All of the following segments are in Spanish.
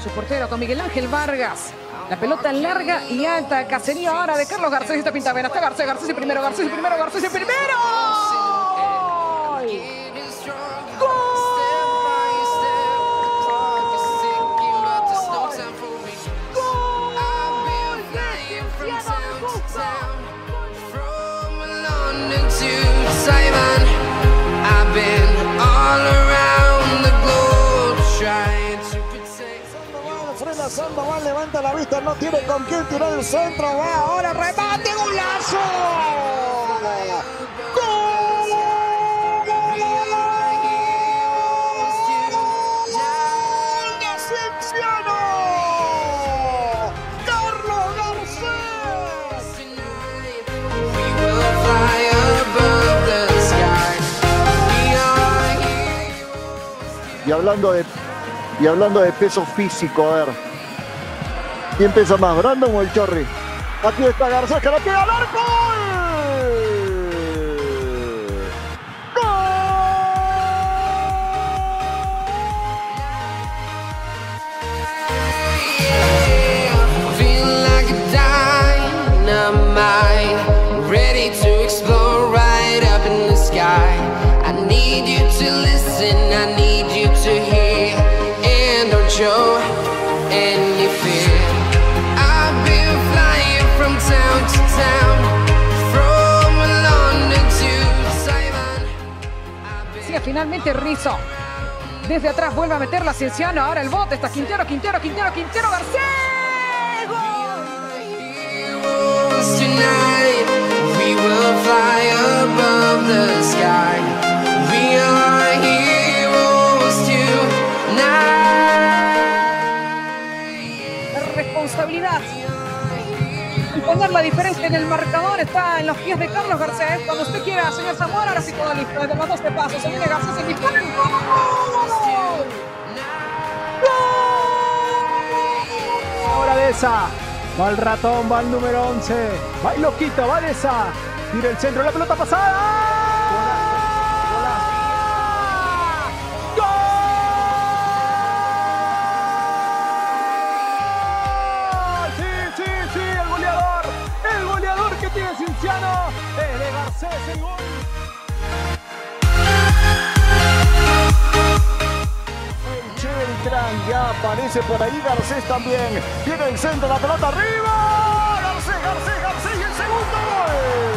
su portero con Miguel Ángel Vargas. La pelota larga y alta. Cacería ahora de Carlos Garcés. Esta pinta bien. Hasta Garcés. Garcés y primero. Garcés y primero. Garcés y primero. ¡Gol! Sandoval levanta la vista, no tiene con quién tirar el centro, va ahora, remate, golazo. ¡Gol! ¡De Cienciano! ¡Carlos Garcés! Y hablando de peso físico, a ver. ¿Quién pesa más, Brandon o el Chorri? Aquí está Garcés, que la pega al arco. Finalmente Rizzo. Desde atrás vuelve a meterla Cienciano. Ahora el bote está Quintero, Garcés. ¡Gol! La responsabilidad y poner la diferencia en el marcador está en los pies de Carlos Garcés. Cuando usted quiera, señor Zamora, ahora sí todo listo. Desde los 12 pasos, se viene Garcés en disparo. ¡Gol! Ahora de esa. Va el ratón, va el número 11. Va el loquito, va de esa. Tira el centro, la pelota pasada. Cienciano, es de Garcés el gol. El Beltrán ya aparece por ahí, Garcés también. Tiene el centro, la pelota arriba. Garcés y el segundo gol.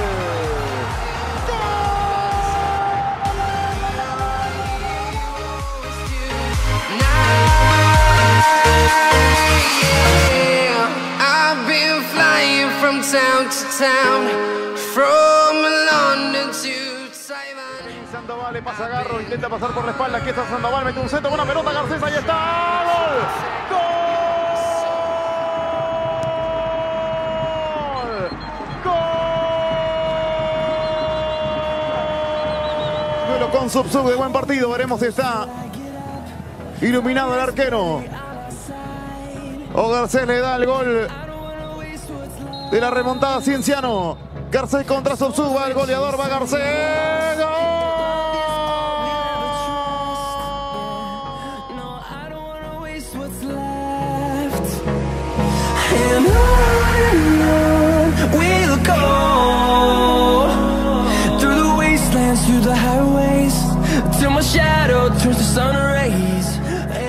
Town to town, from London to Taiwan. Sandoval le pasa a Garro, intenta pasar por la espalda. Aquí está Sandoval, mete un centro, buena pelota, Garcés, ahí está. ¡Gol! ¡Gol! Duelo con Subsub de buen partido, veremos si está iluminado el arquero. O Garcés le da el gol de la remontada Cienciano. Garcés contra Subsub, va el goleador, va Garcés. ¡Gol! We'll go through the wastelands, through the highways, till my shadow turns to sun rays.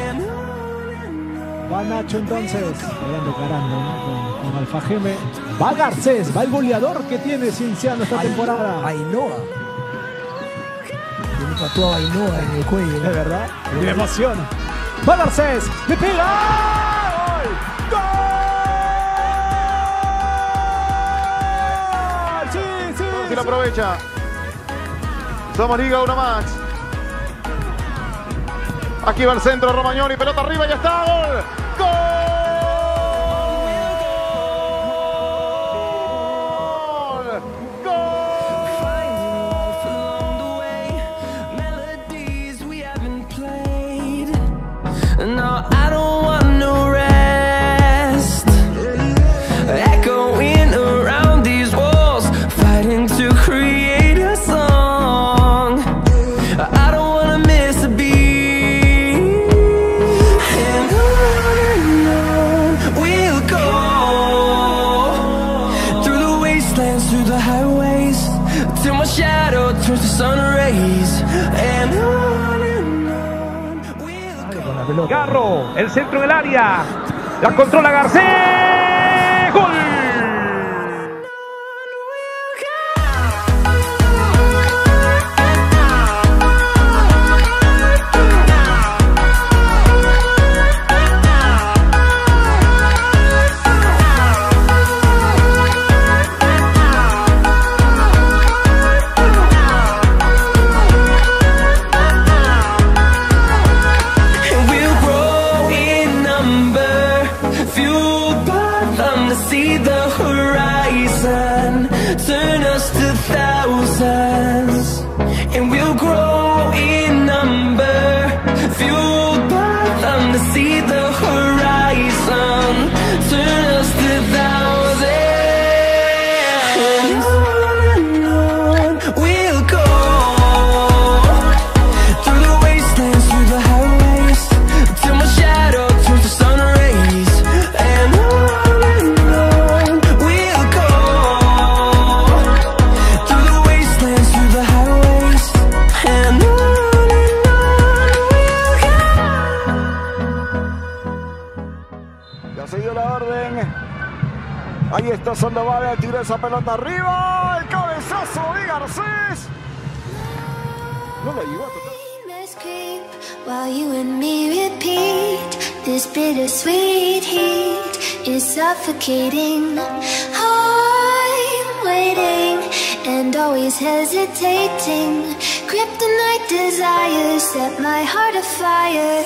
Va Nacho entonces, vayan declarando, ¿no? con Alfa Geme. Va Garcés, va el goleador que tiene Cienciano esta temporada. Ainhoa. Tiene tatuado Ainhoa en el cuello. Es verdad, me emociona. Va Garcés, le pega. ¡Gol! ¡Gol! Sí. Si lo aprovecha. Somos Liga 1 más. Aquí va el centro, Romagnoli, pelota arriba, ya está, gol. ¡Gol! No, I don't want no rest. Echoing around these walls, fighting to create a song. I don't wanna miss a beat. And on pelota. Garro, el centro del área. La controla Garcés. ¡Gol! Turn us to thousands, and we'll grow in number, fueled by them to see the horizon. Turn us to thousands, and on we'll go, through the wastelands, through the highways, till my shadow turns to sun rays, and on we'll go. Ya se dio la orden. Ahí está Sandoval, tira esa pelota arriba. El cabezazo de Garcés. No la llegó a tocar. While you and me repeat, this bittersweet heat is suffocating. I'm waiting and always hesitating. Kryptonite desires set my heart afire.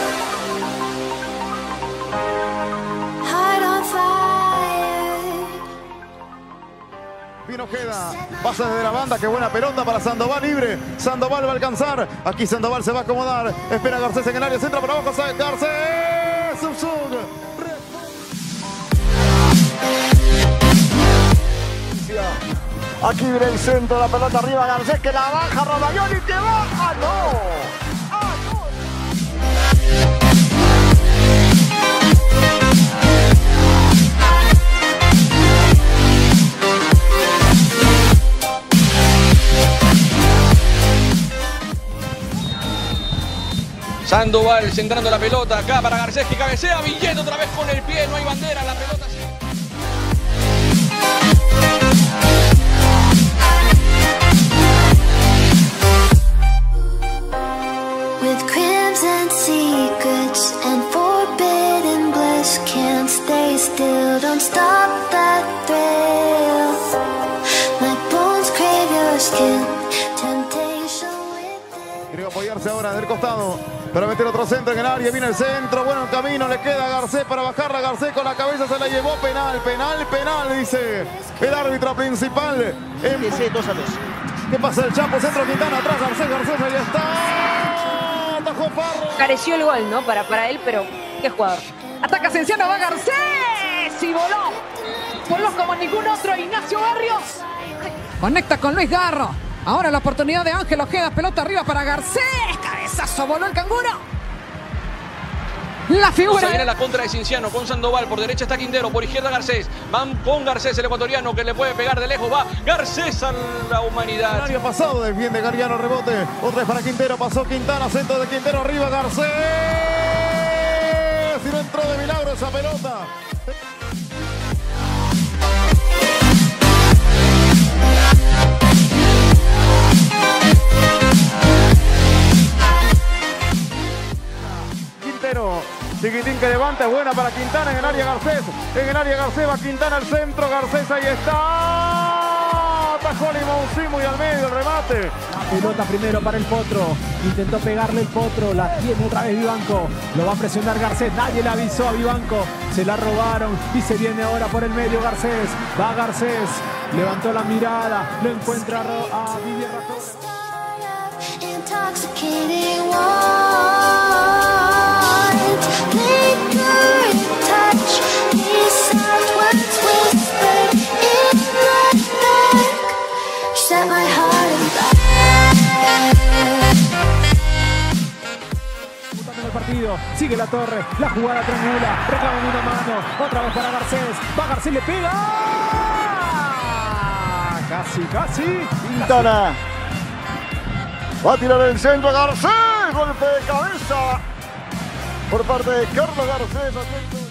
Heart on fire. Bien Ojeda, pasa desde la banda, qué buena pelota para Sandoval, libre. Sandoval va a alcanzar, aquí Sandoval se va a acomodar. Espera Garcés en el área, centra para abajo, Garcés. Samsung. Aquí viene el centro, la pelota arriba, Garcés que la baja, Romagnoli que va. ¡Ah, no! ¡Ah, no! Sandoval centrando la pelota acá para Garcés que cabecea, Villette otra vez con el pie, no hay bandera, la pelota sigue. With crimson secrets and forbidden bliss, can't stay still, don't stop that thrill. My bones crave your skin, temptation within. Quiere apoyarse ahora del costado para meter otro centro en el área, viene el centro, bueno el camino, le queda a Garcés para bajarla, Garcés con la cabeza se la llevó, penal, dice el árbitro principal. 2-2. ¿Qué pasa el Chapo? Centro Quintana, atrás Garcés, ahí está. Atajó Farro. Careció el gol, ¿no? Para él, pero qué jugador. Ataca Cienciano, va Garcés y voló. Voló como ningún otro, Ignacio Barrios. Conecta con Luis Garro. Ahora la oportunidad de Ángel Ojeda, pelota arriba para Garcés. Cabezazo, voló el canguro. La figura. Se viene la contra de Cienciano con Sandoval. Por derecha está Quintero, por izquierda Garcés. Van con Garcés, el ecuatoriano que le puede pegar de lejos. Va Garcés a la humanidad. El área pasado, defiende Gariano, rebote. Otra vez para Quintero, pasó Quintana, centro de Quintero, arriba Garcés. Y no entró de milagro esa pelota. Chiquitín que levanta, es buena para Quintana en el área Garcés. En el área Garcés va Quintana al centro, Garcés ahí está. Atajó Limoncín y al medio el remate. La pelota primero para el Potro. Intentó pegarle el Potro, la tiene otra vez Vivanco. Lo va a presionar Garcés, nadie le avisó a Vivanco. Se la robaron y se viene ahora por el medio Garcés. Va Garcés, levantó la mirada, lo encuentra a Vivian Ratón. Intoxicating liquor touch, these soft words whispered in the dark, set my heart el partido, sigue la torre, la jugada triangula, reclama una mano, otra vez para Garcés, va Garcés, le pega, casi, Quintana va a tirar el centro, Garcés, golpe de cabeza. por parte de Carlos Garcés. Atento.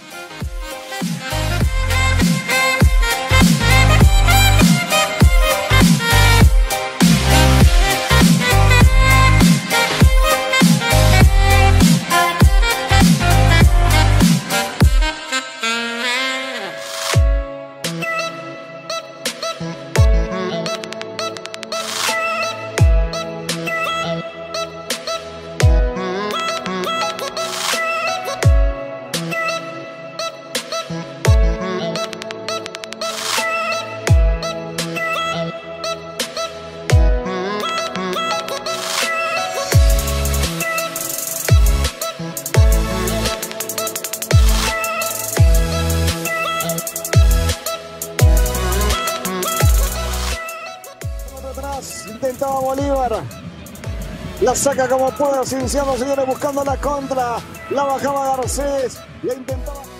Intentaba Bolívar, la saca como puede, Cienciano, señores, buscando la contra, la bajaba Garcés, la intentaba.